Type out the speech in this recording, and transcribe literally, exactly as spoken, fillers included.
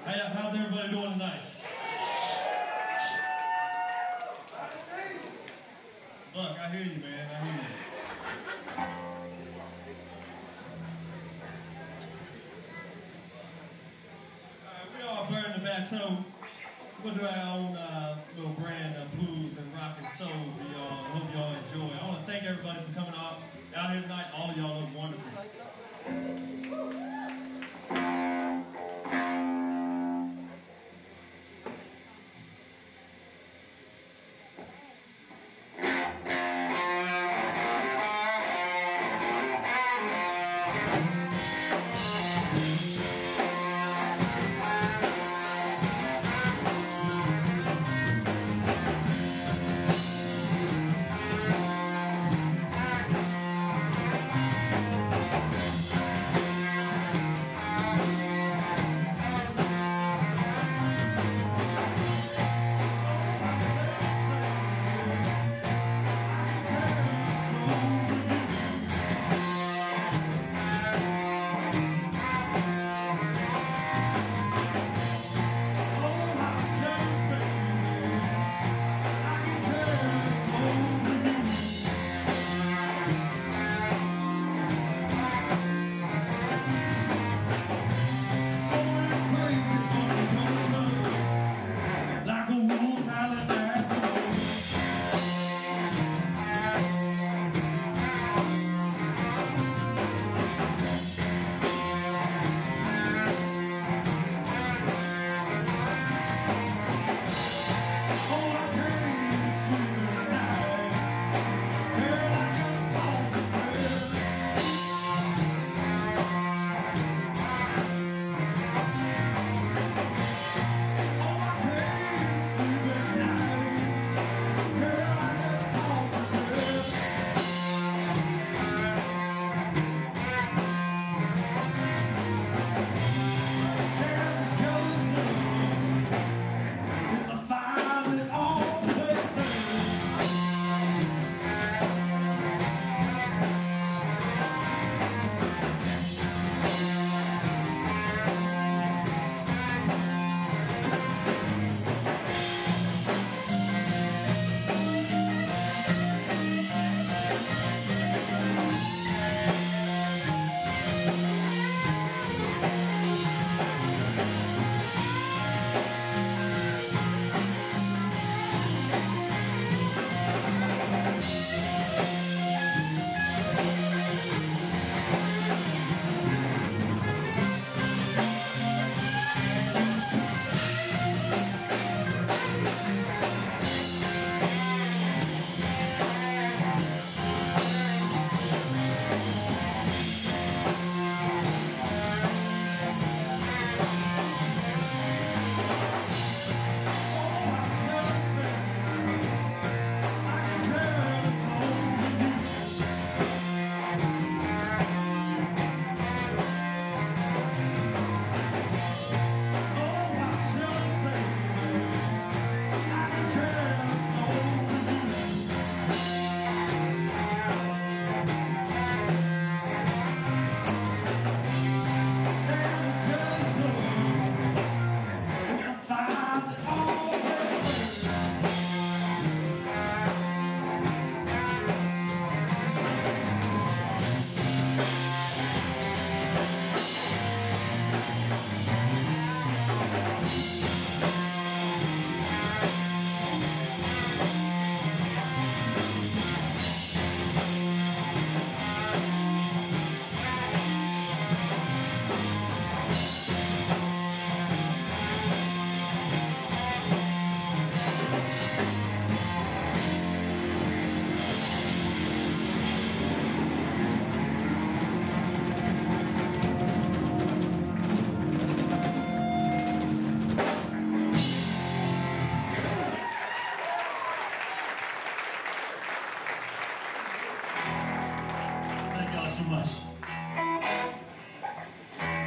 How, how's everybody doing tonight? Look, I hear you, man. I hear you. Alright, we all burn the Batteau. We'll do our own uh, little brand of blues and rock and soul for y'all. I hope y'all enjoy. I want to thank everybody for coming out, out here tonight. All of y'all look wonderful.